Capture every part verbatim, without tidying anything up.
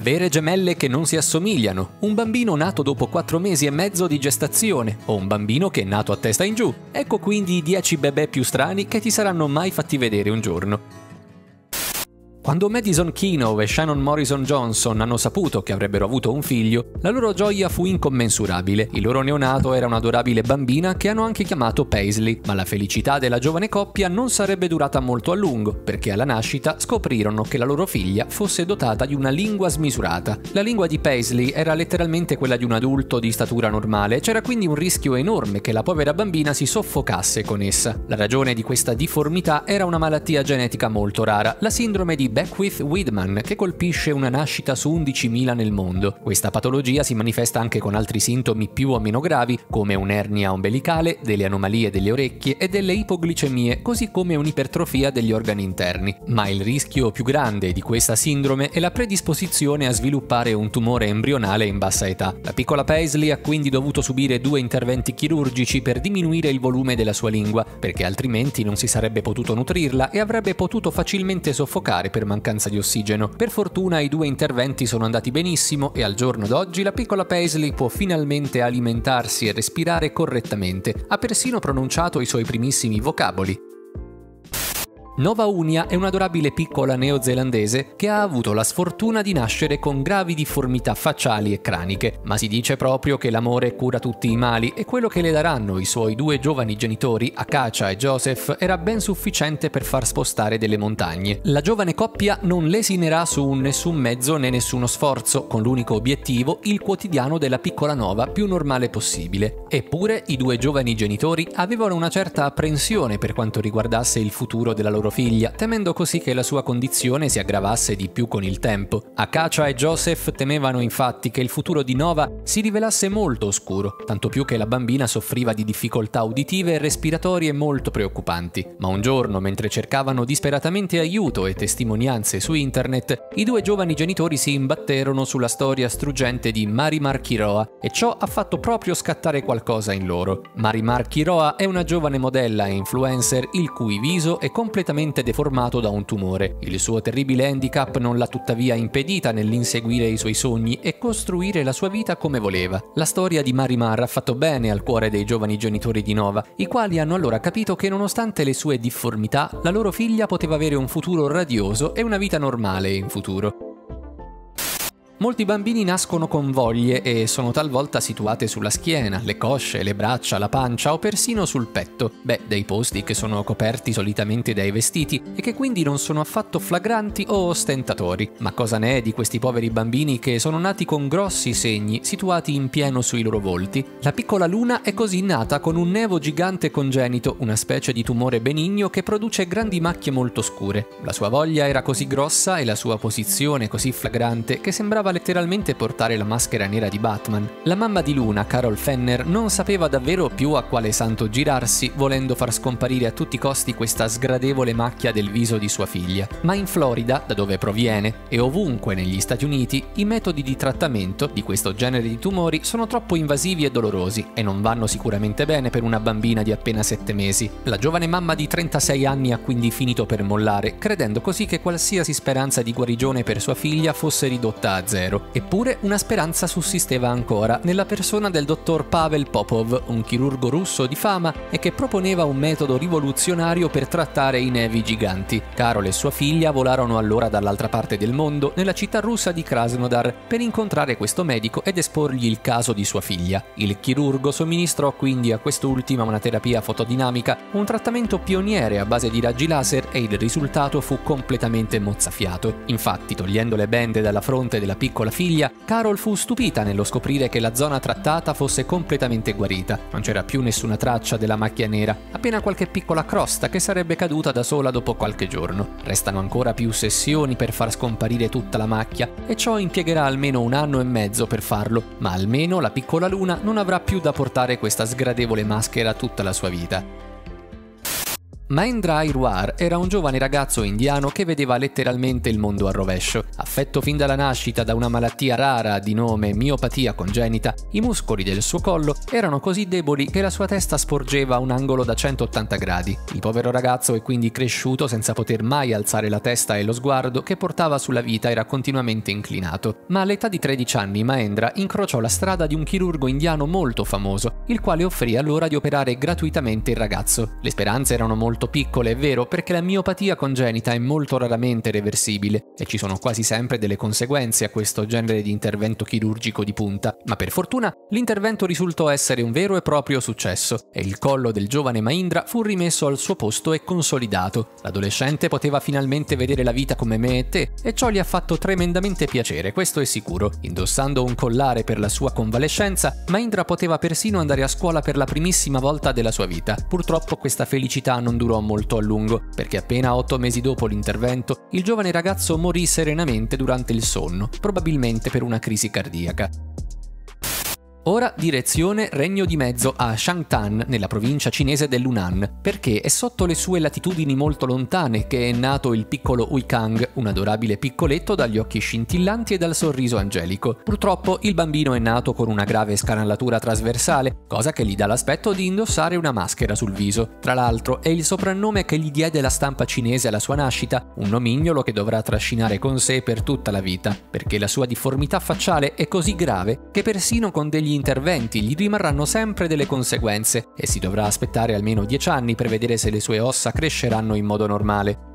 avere gemelle che non si assomigliano, un bambino nato dopo quattro mesi e mezzo di gestazione o un bambino che è nato a testa in giù. Ecco quindi i dieci bebè più strani che ti saranno mai fatti vedere un giorno. Quando Madison Kenow e Shannon Morrison Johnson hanno saputo che avrebbero avuto un figlio, la loro gioia fu incommensurabile. Il loro neonato era un'adorabile bambina che hanno anche chiamato Paisley, ma la felicità della giovane coppia non sarebbe durata molto a lungo, perché alla nascita scoprirono che la loro figlia fosse dotata di una lingua smisurata. La lingua di Paisley era letteralmente quella di un adulto di statura normale, c'era quindi un rischio enorme che la povera bambina si soffocasse con essa. La ragione di questa difformità era una malattia genetica molto rara, la sindrome di Beckwith-Wiedemann, che colpisce una nascita su undicimila nel mondo. Questa patologia si manifesta anche con altri sintomi più o meno gravi, come un'ernia ombelicale, delle anomalie delle orecchie e delle ipoglicemie, così come un'ipertrofia degli organi interni. Ma il rischio più grande di questa sindrome è la predisposizione a sviluppare un tumore embrionale in bassa età. La piccola Paisley ha quindi dovuto subire due interventi chirurgici per diminuire il volume della sua lingua, perché altrimenti non si sarebbe potuto nutrirla e avrebbe potuto facilmente soffocare per mancanza di ossigeno. Per fortuna i due interventi sono andati benissimo e al giorno d'oggi la piccola Paisley può finalmente alimentarsi e respirare correttamente. Ha persino pronunciato i suoi primissimi vocaboli. Nova Unia è un'adorabile piccola neozelandese che ha avuto la sfortuna di nascere con gravi difformità facciali e craniche, ma si dice proprio che l'amore cura tutti i mali e quello che le daranno i suoi due giovani genitori, Akacia e Joseph, era ben sufficiente per far spostare delle montagne. La giovane coppia non lesinerà su nessun mezzo né nessuno sforzo, con l'unico obiettivo il quotidiano della piccola Nova più normale possibile. Eppure i due giovani genitori avevano una certa apprensione per quanto riguardasse il futuro della loro figlia, temendo così che la sua condizione si aggravasse di più con il tempo. Akacia e Joseph temevano infatti che il futuro di Nova si rivelasse molto oscuro, tanto più che la bambina soffriva di difficoltà uditive e respiratorie molto preoccupanti. Ma un giorno, mentre cercavano disperatamente aiuto e testimonianze su internet, i due giovani genitori si imbatterono sulla storia struggente di Marimar Chiroa e ciò ha fatto proprio scattare qualcosa in loro. Marimar Chiroa è una giovane modella e influencer il cui viso è completamente deformato da un tumore. Il suo terribile handicap non l'ha tuttavia impedita nell'inseguire i suoi sogni e costruire la sua vita come voleva. La storia di Marimar ha fatto bene al cuore dei giovani genitori di Nova, i quali hanno allora capito che nonostante le sue difformità, la loro figlia poteva avere un futuro radioso e una vita normale in futuro. Molti bambini nascono con voglie e sono talvolta situate sulla schiena, le cosce, le braccia, la pancia o persino sul petto. Beh, dei posti che sono coperti solitamente dai vestiti e che quindi non sono affatto flagranti o ostentatori. Ma cosa ne è di questi poveri bambini che sono nati con grossi segni situati in pieno sui loro volti? La piccola Luna è così nata con un nevo gigante congenito, una specie di tumore benigno che produce grandi macchie molto scure. La sua voglia era così grossa e la sua posizione così flagrante che sembrava letteralmente portare la maschera nera di Batman. La mamma di Luna, Carol Fenner, non sapeva davvero più a quale santo girarsi, volendo far scomparire a tutti i costi questa sgradevole macchia del viso di sua figlia. Ma in Florida, da dove proviene, e ovunque negli Stati Uniti, i metodi di trattamento di questo genere di tumori sono troppo invasivi e dolorosi e non vanno sicuramente bene per una bambina di appena sette mesi. La giovane mamma di trentasei anni ha quindi finito per mollare, credendo così che qualsiasi speranza di guarigione per sua figlia fosse ridotta a zero. Eppure una speranza sussisteva ancora, nella persona del dottor Pavel Popov, un chirurgo russo di fama e che proponeva un metodo rivoluzionario per trattare i nevi giganti. Carol e sua figlia volarono allora dall'altra parte del mondo, nella città russa di Krasnodar, per incontrare questo medico ed esporgli il caso di sua figlia. Il chirurgo somministrò quindi a quest'ultima una terapia fotodinamica, un trattamento pioniere a base di raggi laser, e il risultato fu completamente mozzafiato. Infatti, togliendo le bende dalla fronte della piccola figlia, Carol fu stupita nello scoprire che la zona trattata fosse completamente guarita. Non c'era più nessuna traccia della macchia nera, appena qualche piccola crosta che sarebbe caduta da sola dopo qualche giorno. Restano ancora più sessioni per far scomparire tutta la macchia e ciò impiegherà almeno un anno e mezzo per farlo, ma almeno la piccola Luna non avrà più da portare questa sgradevole maschera tutta la sua vita. Mahendra Airwar era un giovane ragazzo indiano che vedeva letteralmente il mondo a rovescio. Affetto fin dalla nascita da una malattia rara di nome miopatia congenita, i muscoli del suo collo erano così deboli che la sua testa sporgeva a un angolo da centottanta gradi. Il povero ragazzo è quindi cresciuto senza poter mai alzare la testa e lo sguardo che portava sulla vita era continuamente inclinato. Ma all'età di tredici anni Mahendra incrociò la strada di un chirurgo indiano molto famoso, il quale offrì allora di operare gratuitamente il ragazzo. Le speranze erano molto piccole, è vero, perché la miopatia congenita è molto raramente reversibile e ci sono quasi sempre delle conseguenze a questo genere di intervento chirurgico di punta, ma per fortuna l'intervento risultò essere un vero e proprio successo e il collo del giovane Mahendra fu rimesso al suo posto e consolidato. L'adolescente poteva finalmente vedere la vita come me e te e ciò gli ha fatto tremendamente piacere, questo è sicuro. Indossando un collare per la sua convalescenza, Mahendra poteva persino andare a scuola per la primissima volta della sua vita. Purtroppo questa felicità non durò molto a lungo, perché appena otto mesi dopo l'intervento, il giovane ragazzo morì serenamente durante il sonno, probabilmente per una crisi cardiaca. Ora direzione Regno di Mezzo a Shangtan, nella provincia cinese dell'Hunan, perché è sotto le sue latitudini molto lontane che è nato il piccolo Huikang, un adorabile piccoletto dagli occhi scintillanti e dal sorriso angelico. Purtroppo il bambino è nato con una grave scanalatura trasversale, cosa che gli dà l'aspetto di indossare una maschera sul viso. Tra l'altro è il soprannome che gli diede la stampa cinese alla sua nascita, un nomignolo che dovrà trascinare con sé per tutta la vita, perché la sua difformità facciale è così grave che persino con degli interventi gli rimarranno sempre delle conseguenze e si dovrà aspettare almeno dieci anni per vedere se le sue ossa cresceranno in modo normale.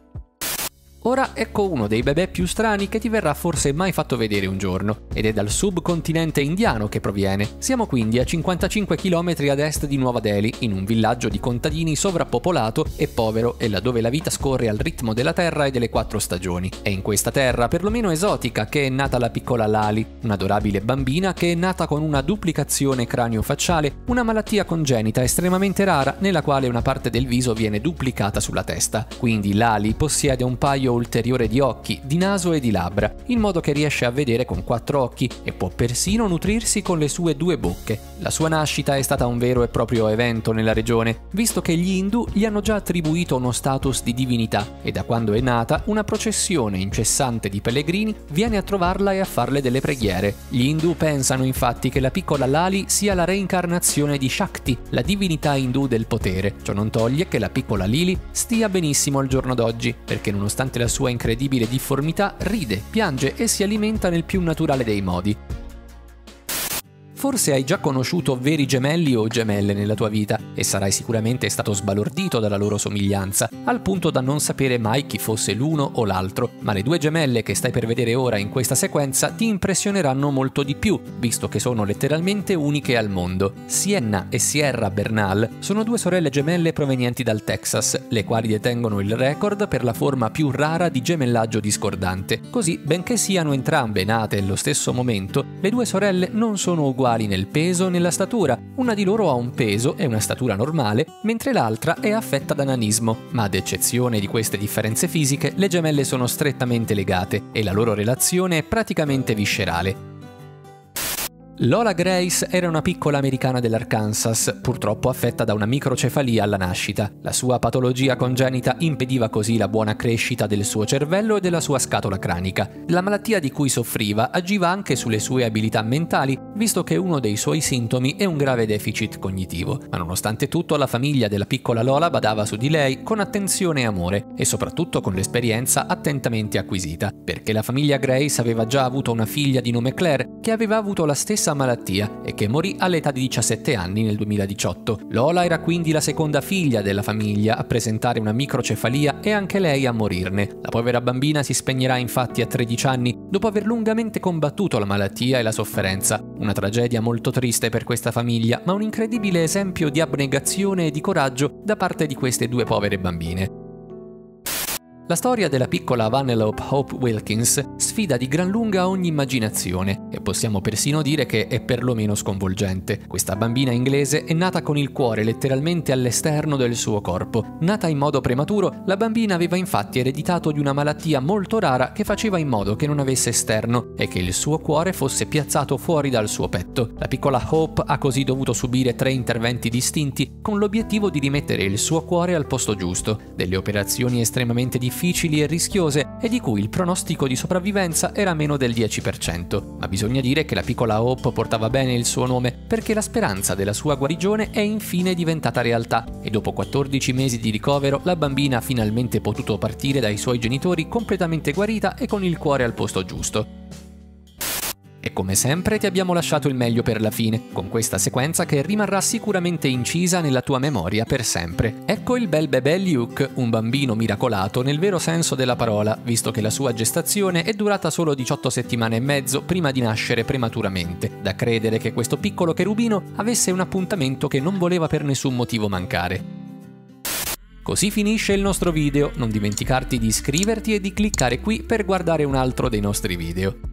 Ora ecco uno dei bebè più strani che ti verrà forse mai fatto vedere un giorno, ed è dal subcontinente indiano che proviene. Siamo quindi a cinquantacinque chilometri ad est di Nuova Delhi, in un villaggio di contadini sovrappopolato e povero e laddove la vita scorre al ritmo della terra e delle quattro stagioni. È in questa terra, perlomeno esotica, che è nata la piccola Lali, un'adorabile bambina che è nata con una duplicazione cranio-facciale, una malattia congenita estremamente rara nella quale una parte del viso viene duplicata sulla testa. Quindi Lali possiede un paio ulteriore di occhi, di naso e di labbra, in modo che riesce a vedere con quattro occhi e può persino nutrirsi con le sue due bocche. La sua nascita è stata un vero e proprio evento nella regione, visto che gli Hindu gli hanno già attribuito uno status di divinità e da quando è nata una processione incessante di pellegrini viene a trovarla e a farle delle preghiere. Gli Hindu pensano infatti che la piccola Lali sia la reincarnazione di Shakti, la divinità Hindu del potere. Ciò non toglie che la piccola Lili stia benissimo al giorno d'oggi, perché nonostante la sua incredibile difformità ride, piange e si alimenta nel più naturale dei modi. Forse hai già conosciuto veri gemelli o gemelle nella tua vita e sarai sicuramente stato sbalordito dalla loro somiglianza, al punto da non sapere mai chi fosse l'uno o l'altro, ma le due gemelle che stai per vedere ora in questa sequenza ti impressioneranno molto di più, visto che sono letteralmente uniche al mondo. Sienna e Sierra Bernal sono due sorelle gemelle provenienti dal Texas, le quali detengono il record per la forma più rara di gemellaggio discordante. Così, benché siano entrambe nate allo stesso momento, le due sorelle non sono uguali nel peso e nella statura. Una di loro ha un peso e una statura normale, mentre l'altra è affetta da nanismo, ma ad eccezione di queste differenze fisiche, le gemelle sono strettamente legate e la loro relazione è praticamente viscerale. Lola Grace era una piccola americana dell'Arkansas, purtroppo affetta da una microcefalia alla nascita. La sua patologia congenita impediva così la buona crescita del suo cervello e della sua scatola cranica. La malattia di cui soffriva agiva anche sulle sue abilità mentali, visto che uno dei suoi sintomi è un grave deficit cognitivo. Ma nonostante tutto, la famiglia della piccola Lola badava su di lei con attenzione e amore, e soprattutto con l'esperienza attentamente acquisita, perché la famiglia Grace aveva già avuto una figlia di nome Claire che aveva avuto la stessa malattia e che morì all'età di diciassette anni nel duemiladiciotto. Lola era quindi la seconda figlia della famiglia a presentare una microcefalia e anche lei a morirne. La povera bambina si spegnerà infatti a tredici anni dopo aver lungamente combattuto la malattia e la sofferenza. Una tragedia molto triste per questa famiglia, ma un incredibile esempio di abnegazione e di coraggio da parte di queste due povere bambine. La storia della piccola Vanellope Hope Wilkins sfida di gran lunga ogni immaginazione e possiamo persino dire che è perlomeno sconvolgente. Questa bambina inglese è nata con il cuore letteralmente all'esterno del suo corpo. Nata in modo prematuro, la bambina aveva infatti ereditato di una malattia molto rara che faceva in modo che non avesse esterno e che il suo cuore fosse piazzato fuori dal suo petto. La piccola Hope ha così dovuto subire tre interventi distinti con l'obiettivo di rimettere il suo cuore al posto giusto, delle operazioni estremamente difficili e rischiose e di cui il pronostico di sopravvivenza era meno del dieci per cento. Ma bisogna dire che la piccola Hope portava bene il suo nome perché la speranza della sua guarigione è infine diventata realtà e dopo quattordici mesi di ricovero la bambina ha finalmente potuto partire dai suoi genitori completamente guarita e con il cuore al posto giusto. E come sempre ti abbiamo lasciato il meglio per la fine, con questa sequenza che rimarrà sicuramente incisa nella tua memoria per sempre. Ecco il bel bebè Luke, un bambino miracolato nel vero senso della parola, visto che la sua gestazione è durata solo diciotto settimane e mezzo prima di nascere prematuramente, da credere che questo piccolo cherubino avesse un appuntamento che non voleva per nessun motivo mancare. Così finisce il nostro video, non dimenticarti di iscriverti e di cliccare qui per guardare un altro dei nostri video.